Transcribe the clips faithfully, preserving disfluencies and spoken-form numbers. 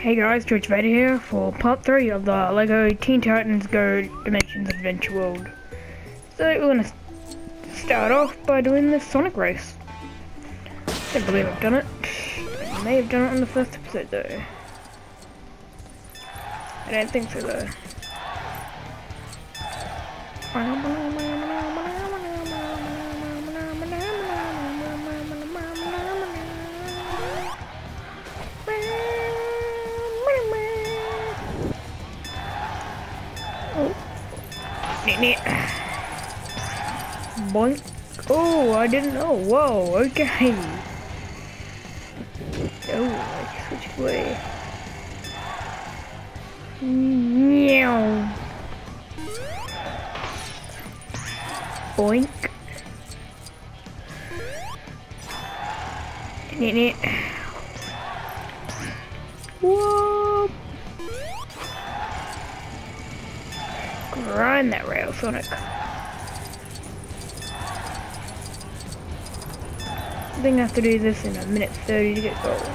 Hey guys, George Vader here for part three of the LEGO Teen Titans Go Dimensions Adventure World. So we're going to start off by doing this Sonic race. Don't believe I've done it. I may have done it in the first episode though. I don't think so though. Boink. Oh, I didn't know. Whoa, okay. Oh, I switched way. Meow. Boink. Whoa. Grind that rail, Sonic. I think I have to do this in a minute thirty to get gold.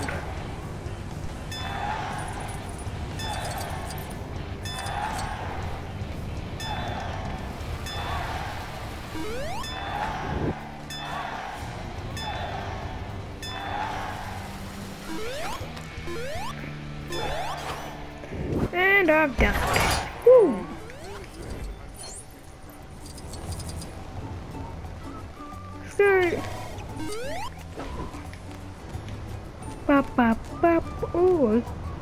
And I've done it. Woo! So Bop, bop, bop. Ooh.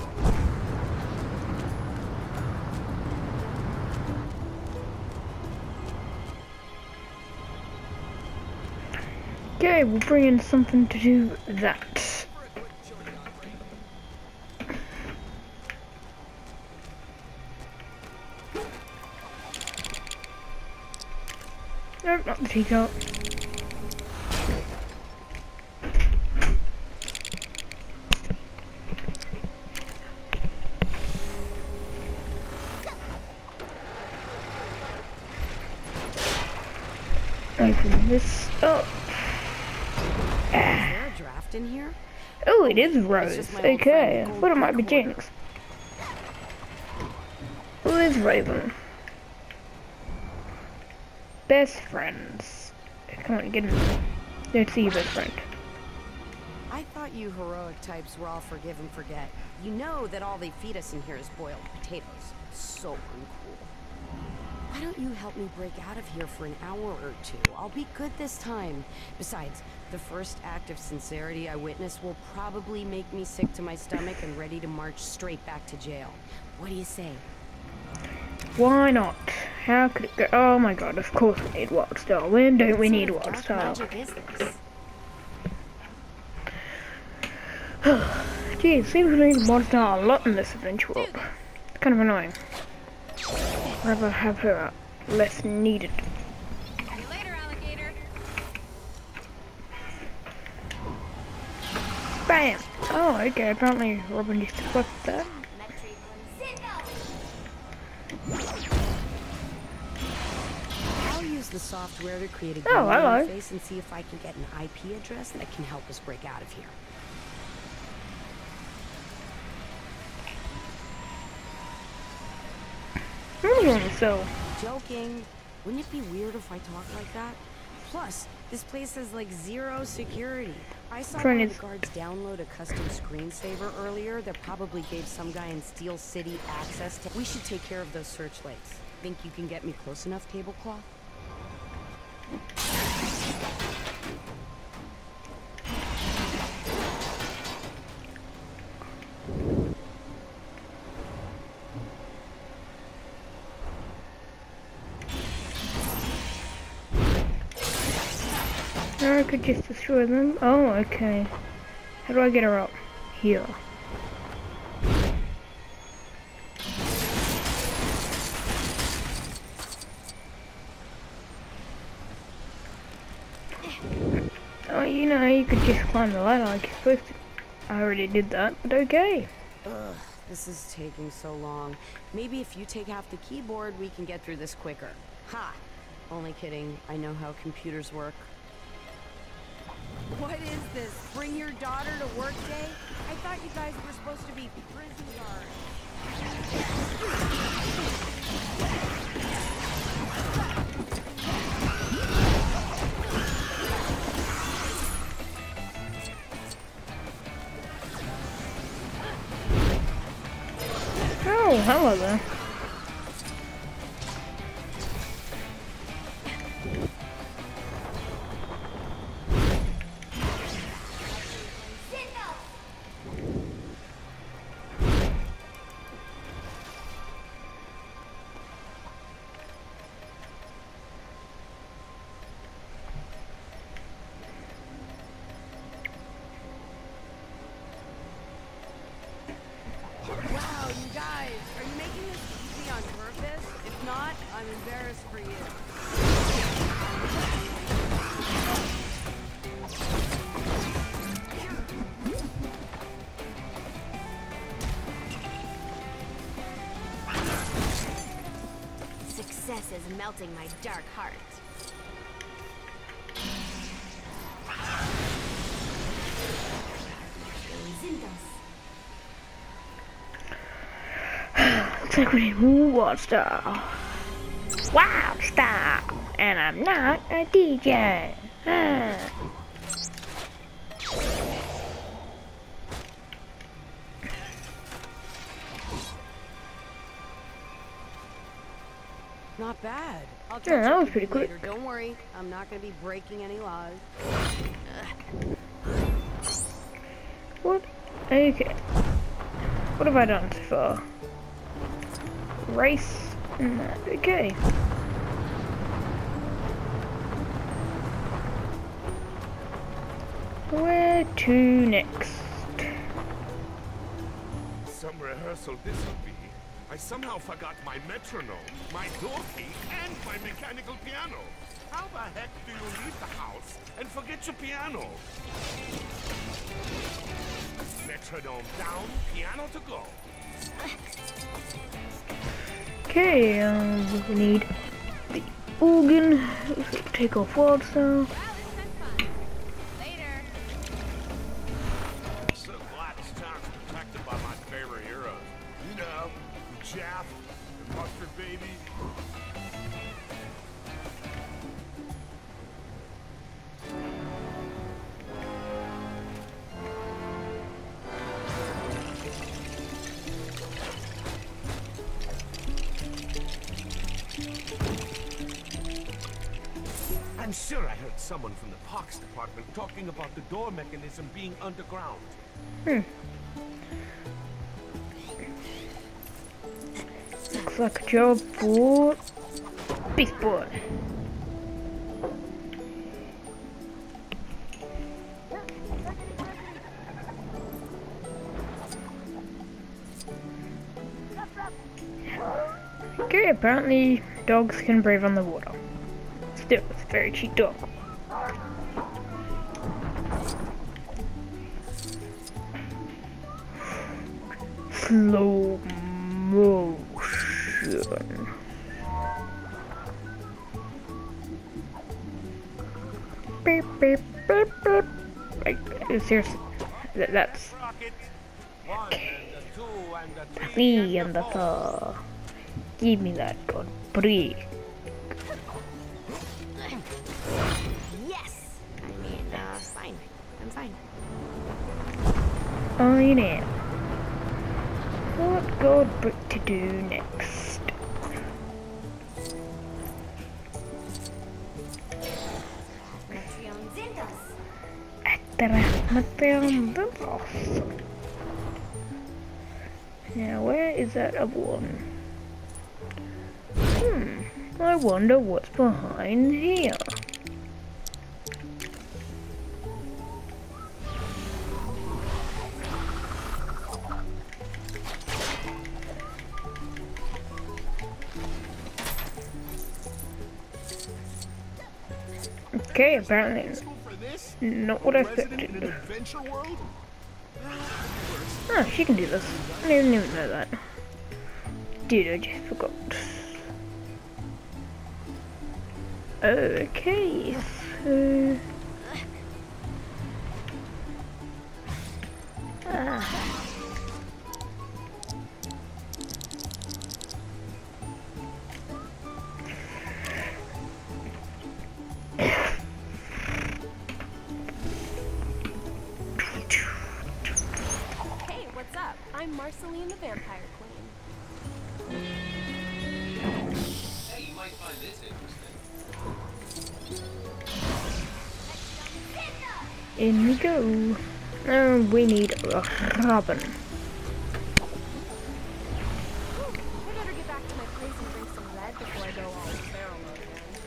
Okay, we'll bring in something to do that. Nope, not the teacup. Open this up. Is there a draft in here? Oh, it is Rose. Okay, I thought it might be Jinx. Who is Raven? Best friends. Come on, get in there. Let's see your best friend. I thought you heroic types were all forgive and forget. You know that all they feed us in here is boiled potatoes. So uncool. Why don't you help me break out of here for an hour or two? I'll be good this time. Besides, the first act of sincerity I witness will probably make me sick to my stomach and ready to march straight back to jail. What do you say? Why not? How could it go? Oh my god, of course we need Wildstar. When don't we need Wildstar? Gee, it seems we need Wildstar a lot in this adventure world. It's kind of annoying. I'd rather have her less needed. See you later, alligator. Bam! Oh, okay, apparently Robin used to fuck that. I'll use the software to create a Oh, Google hello. interface and see if I can get an I P address that can help us break out of here. Hmm, so... Joking. Wouldn't it be weird if I talked like that? Plus, this place has like zero security. I saw one of the guards download a custom screensaver earlier that probably gave some guy in Steel City access to... We should take care of those searchlights. Think you can get me close enough, Tablecloth? I could just destroy them. Oh, okay. How do I get her up? Here. Oh, you know, you could just climb the ladder like you're supposed to. I already did that, but okay. Ugh, this is taking so long. Maybe if you take half the keyboard, we can get through this quicker. Ha! Only kidding. I know how computers work. What is this? Bring your daughter to work day? I thought you guys were supposed to be prison guards. Oh, hello there. Wow, you guys, are you making this easy on purpose? If not, I'm embarrassed for you. Success is melting my dark heart. Looks like we need more Wild Star. Wild Star! And I'm not a D J. Ah. Not bad. I'll catch Yeah, that up was with pretty you quick. later. Don't worry, I'm not going to be breaking any laws. What? Okay. What have I done so far? Race. No, okay. Where to next? Some rehearsal this'll be. I somehow forgot my metronome, my door key, and my mechanical piano. How the heck do you leave the house and forget your piano? Metronome down, piano to go. Okay, um, we need the organ. Take off Wild Star. Well, it's been fun. Later. So glad this town's protected by my favorite heroes. You know, Jeff and Mustard Baby. I'm sure I heard someone from the parks department talking about the door mechanism being underground. Hmm. Looks like a job for Beast Boy. Okay, apparently dogs can breathe on the water. Still, it's a very cheap dog. Slow motion. Beep, beep, beep, beep. Like, seriously, that, that's Rocket. One and the two and the three, three and and the the four. four. Give me that god break. Yes! I mean, uh, fine. I'm fine. Oh, you know. What god brick to do next? Now, where is that other one? Hmm, I wonder what's behind here. Okay, apparently not what I expected. Adventure world? Oh, she can do this. I didn't even know that. Dude, I just forgot. Okay, so... Ah. Hey, what's up? I'm Marceline the Vampire Queen. Hey, you might find this interesting. In we go. Uh, we need a Robin. I better get back to my place and drink some red before I go all barrel mode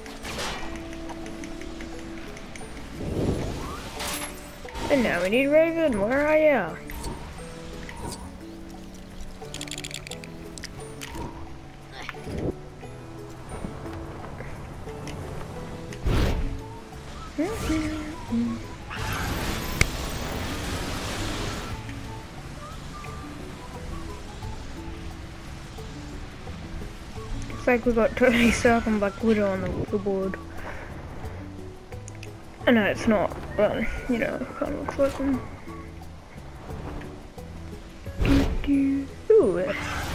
again. And now we need Raven. Where are you? Looks like we got Tony Stark and Black Widow on the, the board. I know it's not, but you know, it kind of looks like them. Doo -doo. Ooh.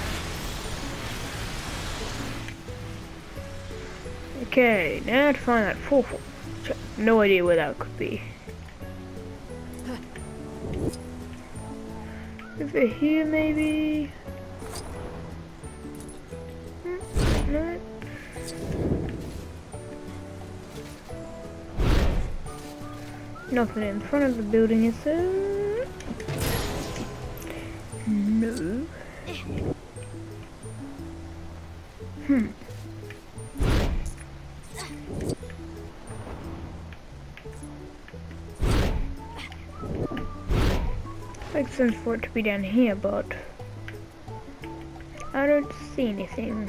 Okay, now to find that fourth one. No idea where that could be. Over here, maybe? No. Nothing in front of the building, is there? No. Hmm. Makes sense for it to be down here, but I don't see anything.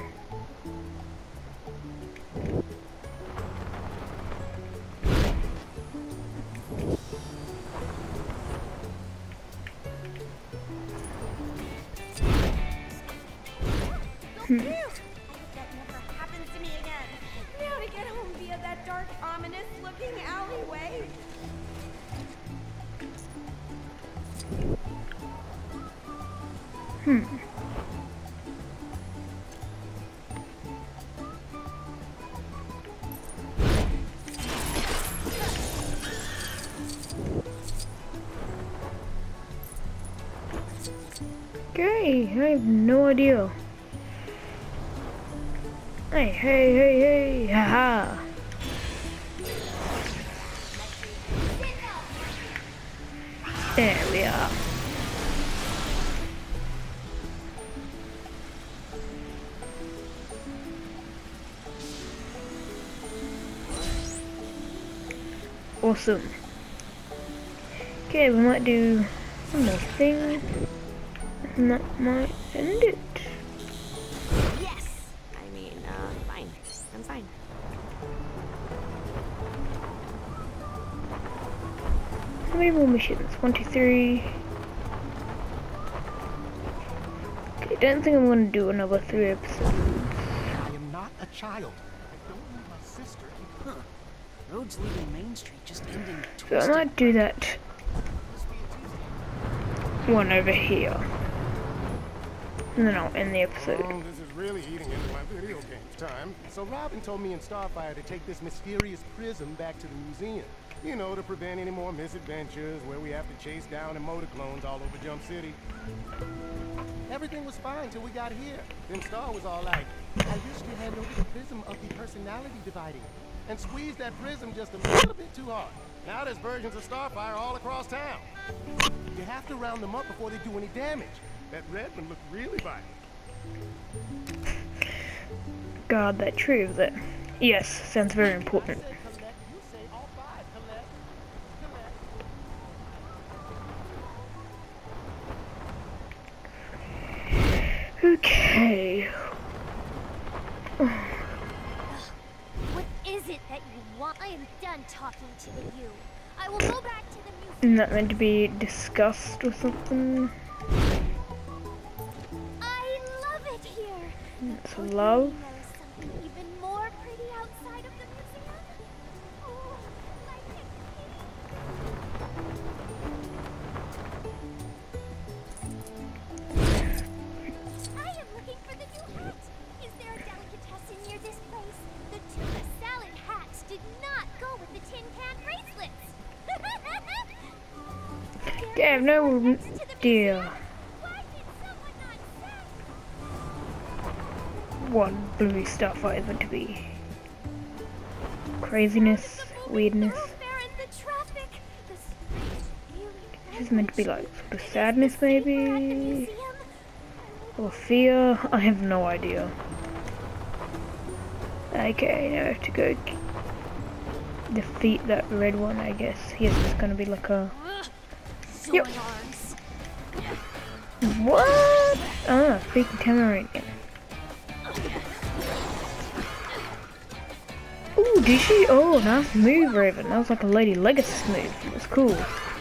Hmm. That never happens to me again. Now to get home via that dark, ominous-looking alleyway. Hmm. Okay, I have no idea. Hey, hey, hey, hey, haha. There we are. Awesome. Okay, we might do one more thing. And that might end it. Yes! I mean, uh, fine. I'm fine. How many more missions? One, two, three. Okay, don't think I'm gonna do another three episodes. I am not a child. I don't need my sister. Huh. Roads leaving Main Street just ending So I twisted. might do that one over here. And then I'll end the episode. Oh, this is really eating into my video games time. So Robin told me and Starfire to take this mysterious prism back to the museum. You know, to prevent any more misadventures where we have to chase down emote clones all over Jump City. Everything was fine till we got here. Then Star was all like, I wish you had over the prism of the personality dividing. And squeezed that prism just a little bit too hard. Now there's versions of Starfire all across town. You have to round them up before they do any damage. That red one looked really violent. God, that true, that. Yes, sounds very important. I say collect, you say all five. Collect, collect. Okay. What is it that you want? I am done talking to you. I will go back to the museum. Isn't that meant to be discussed or something? I love it here. It's Oh, love. there is something even more pretty outside of the museum. Oh, like have no idea what Blue Starfire is meant to be. Craziness, weirdness. This is meant to be like sort of sadness maybe? Or fear? I have no idea. Okay, now I have to go defeat that red one, I guess. Yes, it's gonna be like a... Yep. What? Ah, speaking Tamarinian. Ooh, did she? Oh, nice move, Raven. That was like a Lady Legacy move. It was cool.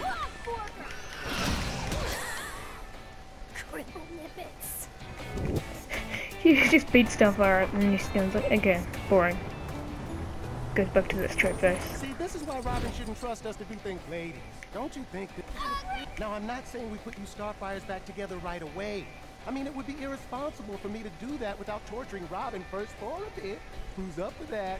You just beat Starfire up and then you still like, again, boring. Goes back to the straight face. See, this is why Robin shouldn't trust us to do things, ladies. Don't you think that... Now, I'm not saying we put you Starfires back together right away. I mean, it would be irresponsible for me to do that without torturing Robin first for a bit. Who's up for that?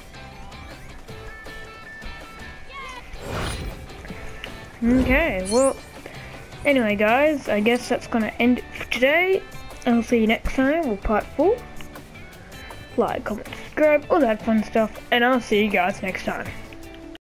Okay, well, anyway guys, I guess that's gonna end it for today. I'll see you next time with part four. Like, comment, subscribe, all that fun stuff, and I'll see you guys next time.